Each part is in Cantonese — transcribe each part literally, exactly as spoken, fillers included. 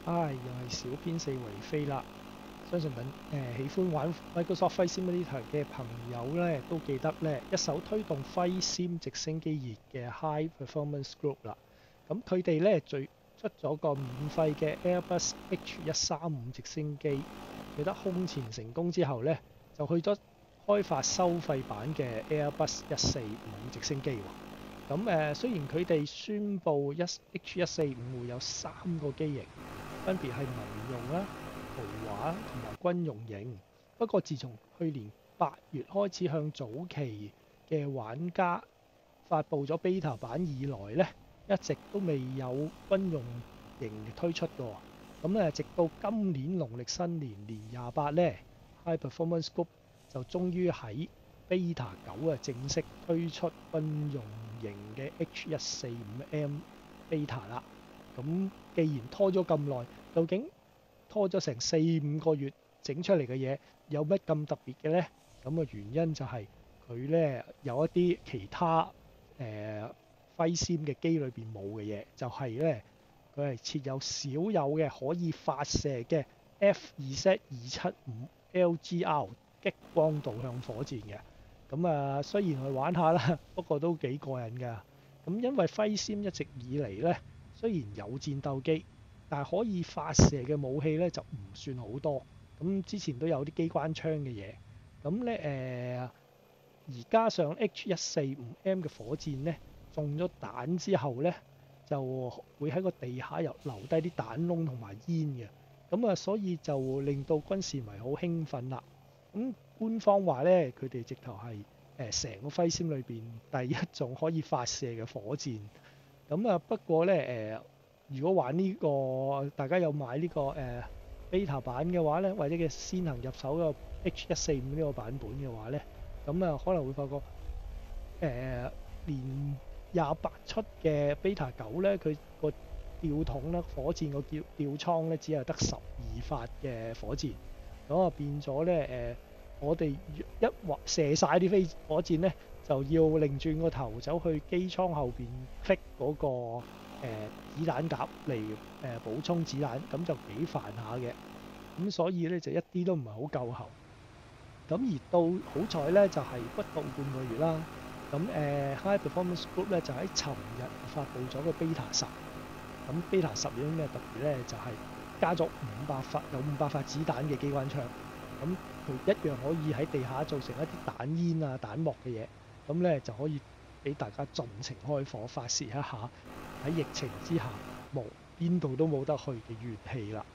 唉，又係小編四圍飛啦！相信緊誒、呃、喜歡玩 Microsoft Flight Simulator 嘅朋友咧，都記得咧一手推動 Flight Sim 直升機熱嘅 High Performance Group 啦。咁佢哋咧最出咗個免費嘅 Airbus H 一三五直升機，取得空潛成功之後咧，就去咗開發收費版嘅 Airbus 一四五直升機喎。咁誒、呃，雖然佢哋宣布一 H 一四五會有三個機型，分別係民用啦、豪華同埋軍用型。不過，自從去年八月開始向早期嘅玩家發布咗 beta 版以來咧，一直都未有軍用型推出嘅。咁咧，直到今年農曆新年年廿八咧 ，High Performance Group 就終於喺 beta 九啊正式推出軍用型嘅 H 一四五 M beta 啦。咁既然拖咗咁耐，究竟拖咗成四五個月整出嚟嘅嘢有乜咁特別嘅呢？咁嘅原因就係佢呢有一啲其他誒 Flight Sim 嘅機裏邊冇嘅嘢，就係呢佢係設有少有嘅可以發射嘅 F 二 Z 二七五 L G R 激光導向火箭嘅。咁啊，雖然去玩下啦，不過都幾過癮㗎。咁因為 Flight Sim 一直以嚟呢，雖然有戰鬥機，但係可以發射嘅武器咧就唔算好多。咁之前都有啲機關槍嘅嘢。咁咧誒，而加上 H 一四五 M 嘅火箭咧，中咗彈之後咧，就會喺個地下又留低啲彈窿同埋煙嘅。咁啊，所以就令到軍事迷好興奮啦。咁官方話咧，佢哋直頭係誒成個 Flight Sim 裏邊第一種可以發射嘅火箭。咁啊，不過咧誒。如果玩呢、這個，大家有買呢、這個誒、呃、beta 版嘅話咧，或者嘅先行入手個 H 一四五呢個版本嘅話咧，咁啊可能會發覺誒、呃、年廿八出嘅 beta 九咧，佢個吊筒咧，火箭個吊吊艙咧，只係得十二發嘅火箭，咁啊變咗咧誒，我哋一劃射晒啲飛火箭咧，就要擰轉個頭走去機艙後邊 click 嗰個。誒、呃、子彈夾嚟誒補充子彈，咁就幾煩下嘅，咁所以咧就一啲都唔係好夠喉。咁而到好彩咧，就係、是、不到半個月啦。咁誒、呃、High Performance Group 咧就喺尋日發布咗個 beta 十。咁 beta 十有啲咩特別咧？就係、是、加咗五百發有五百發子彈嘅機關槍，咁佢一樣可以喺地下造成一啲彈煙啊、彈幕嘅嘢，咁咧就可以俾大家盡情開火發泄一下。喺疫情之下，冇邊度都冇得去嘅元氣啦。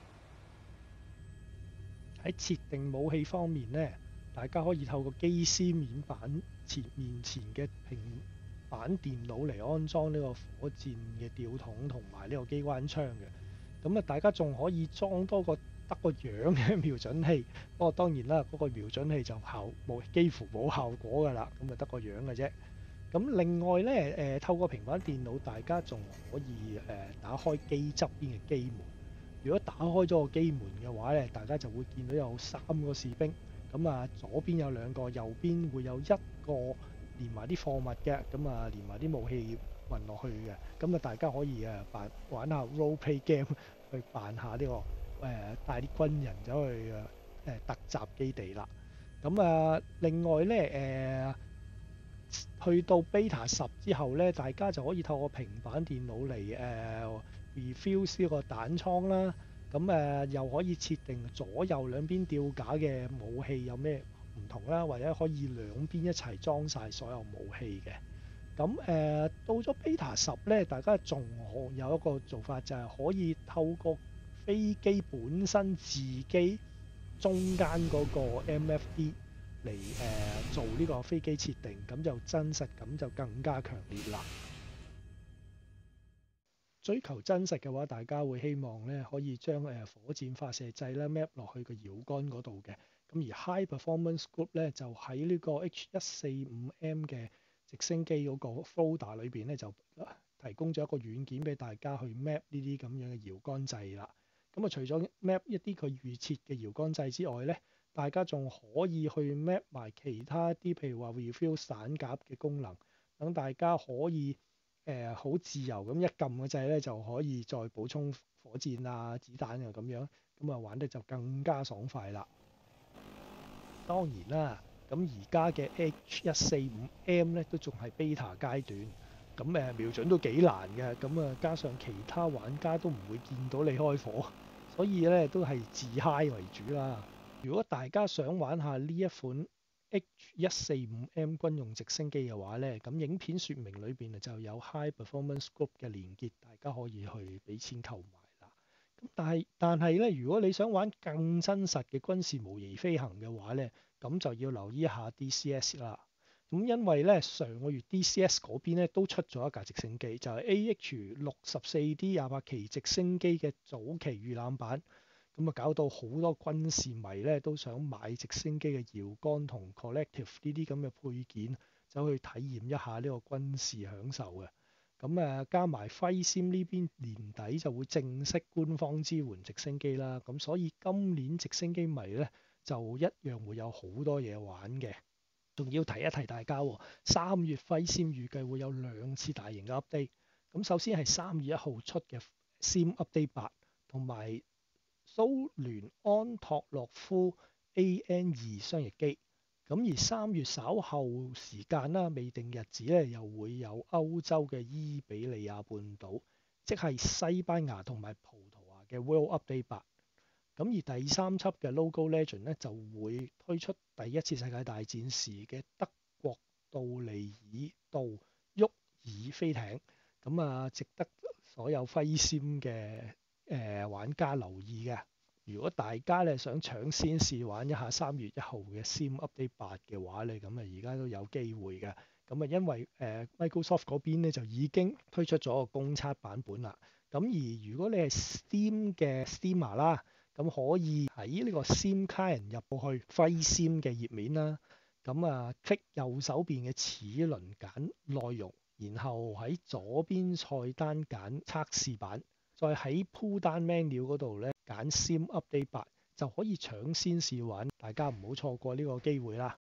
喺設定武器方面呢，大家可以透過機師面板前面前嘅平板電腦嚟安裝呢個火箭嘅吊筒同埋呢個機關槍嘅。咁啊，大家仲可以裝多個得個樣嘅瞄準器。不過當然啦，嗰、那個瞄準器就效冇幾乎冇效果㗎啦，咁就得個樣嘅啫。咁另外咧，誒、呃、透過平板電腦，大家仲可以誒、呃、打開機側邊嘅機門。如果打開咗個機門嘅話咧，大家就會見到有三個士兵。咁啊，左邊有兩個，右邊會有一個連埋啲貨物嘅。咁啊，連埋啲武器運落去嘅。咁啊，大家可以誒扮玩下 role play game 去扮下呢、這個誒、呃、帶啲軍人走去誒、呃、突襲基地啦。咁啊，另外咧誒。呃去到 beta 十之後咧，大家就可以透過平板電腦嚟誒 refuse 呢個彈倉啦。咁誒、呃、又可以設定左右兩邊吊架嘅武器有咩唔同啦，或者可以兩邊一齊裝晒所有武器嘅。咁誒、呃、到咗 beta 十咧，大家仲有一個做法就係可以透過飛機本身自己中間嗰個 M F D。嚟誒、呃、做呢個飛機設定，咁就真實感就更加強烈啦。追求真實嘅話，大家會希望咧可以將誒、呃、火箭發射掣咧 map 落去個搖桿嗰度嘅。咁而 High Performance Group 咧就喺呢個 H 一四五 M 嘅直升機嗰個 folder 裏邊咧就提供咗一個軟件俾大家去 map 呢啲咁樣嘅搖桿掣啦。咁啊，除咗 map 一啲佢預設嘅搖桿掣之外咧，大家仲可以去 map 埋其他啲，譬如話 refill 散夾嘅功能，等大家可以誒好自由咁一撳個掣咧就可以再補充火箭啊、子彈啊咁樣，咁啊玩得就更加爽快啦。當然啦，咁而家嘅 H 一四五 M 咧都仲係 beta 階段，咁誒瞄準都幾難嘅，咁啊加上其他玩家都唔會見到你開火，所以咧都係自嗨為主啦。如果大家想玩下呢一款 H 一四五 M 軍用直升機嘅話咧，咁影片説明裏邊就有 High Performance Group 嘅連結，大家可以去俾錢購買啦。咁但係但係咧，如果你想玩更真實嘅軍事模擬飛行嘅話咧，咁就要留意一下 D C S 啦。咁因為咧上個月 D C S 嗰邊咧都出咗一架直升機，就係 A H 六十四 D 廿八期直升機嘅早期預覽版。咁啊搞到好多軍事迷咧都想買直升機嘅搖桿同 collective 呢啲咁嘅配件，走去體驗一下呢個軍事享受嘅。咁誒加埋輝閃呢邊年底就會正式官方支援直升機啦，咁所以今年直升機迷咧就一樣會有好多嘢玩嘅。仲要提一提大家喎，三月輝閃預計會有兩次大型嘅 update。咁首先係三月一號出嘅 Sim Update 八，同埋蘇聯安托諾夫 A N 二雙翼機。咁而三月稍後時間啦，未定日子咧，又會有歐洲嘅伊比利亞半島，即係西班牙同埋葡萄牙嘅 World Update 八。咁而第三輯嘅 Logo Legend 咧就會推出第一次世界大戰時嘅德國杜尼爾道沃爾飛艇，咁啊值得所有輝閃嘅誒玩家留意嘅。如果大家咧想搶先試玩一下三月一號嘅 Sim Update 八嘅話咧，咁啊而家都有機會嘅。咁啊因為誒、呃、Microsoft 嗰邊咧就已經推出咗個公測版本啦。咁而如果你係 Steam 嘅 Steamer 啦，咁可以喺呢個 Sim Client 入到去輝閃嘅頁面啦。咁啊 click 右手邊嘅齒輪揀內容，然後喺左邊菜單揀測試版。再喺 Pull Down Menu 嗰度咧揀 Sim Update 八就可以搶先試玩，大家唔好錯過呢個機會啦。